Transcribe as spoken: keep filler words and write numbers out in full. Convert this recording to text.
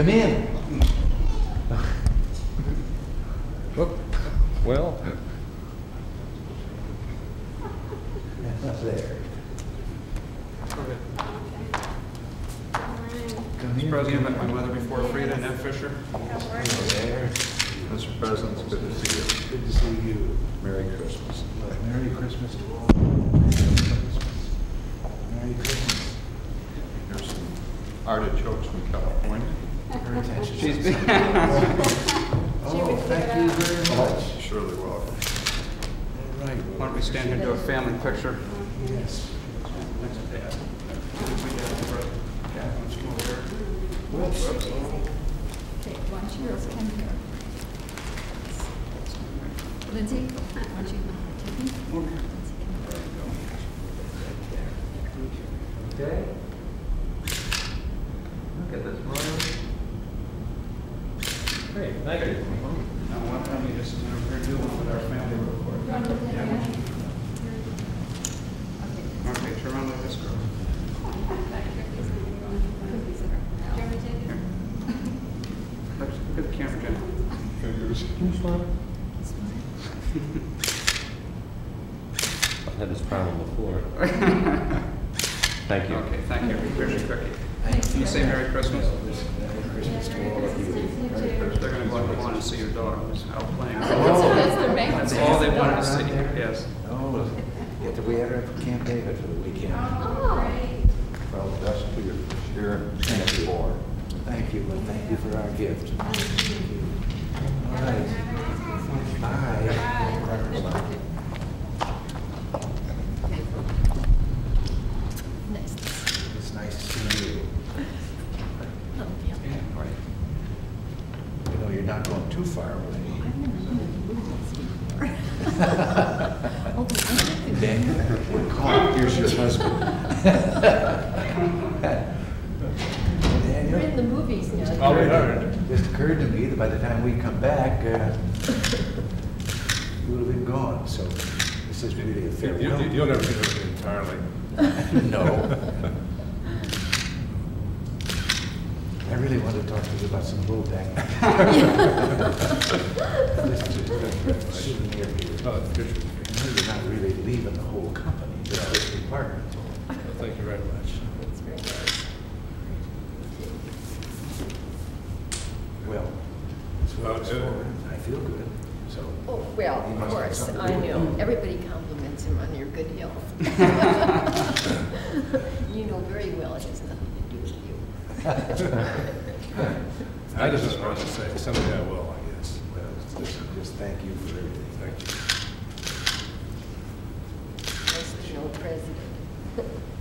Come in. Whoop. Well. There. Mister President, met my mother before Frida and Ed Fischer. There. Mister President, it's good to see you. Good to see you. Merry Christmas. Well, Merry Christmas to all. Merry Christmas. Merry Christmas. Here's some artichokes from California. Her attention. She's been. Oh, thank you very much. Surely welcome. All right. Why don't we stand here and do a family picture? Yes. Next to Dad. Dad, why don't you come over here? Whoops. Okay, why don't you girls come here? Lindsay, why don't you take me? Lindsay, come here. Okay. Look at this morning. Great, thank you. Now, why don't you just come over here and do one with our family real quick? Yeah. Okay, turn around like this, girl. Look at the camera, Jen. Fingers. I've had this problem before. Thank you. Okay, thank you. Here's your cookie. Thank Can you say Merry Christmas? Merry Christmas to all of you. They're going to go out and want to see your daughter who's out playing. That's their main. That's all they wanted to see. Yes. Oh, get to we had her at Camp David for the weekend. Oh. Well, best to you this year. Thank you for. Thank you, and thank you for our gift. All right. Bye. Next. It's nice to see you. Oh, yeah. Yeah, right. You know, you're not going too far away. Ben, we're caught. Here's your husband. We're in the movies now. Oh, we heard. Just occurred to me that by the time we come back, uh, you would have been gone. So this is really a farewell. You'll never get over it entirely. No. I really want to talk to you about some bull dang. This is a souvenir here. Oh, Fischer. I know you're not really leaving the whole company, just this department. Thank you very much. That's very nice. Well, that's what Well, it's good. for. I feel good. So. Oh, well, You of must have course, something to I do with know. it. Everybody compliments him on your good health. You know very well it has nothing to do with you. I just wanted to say, someday I will, I guess. Well, just, just thank you for everything. Thank you. Nice to know President.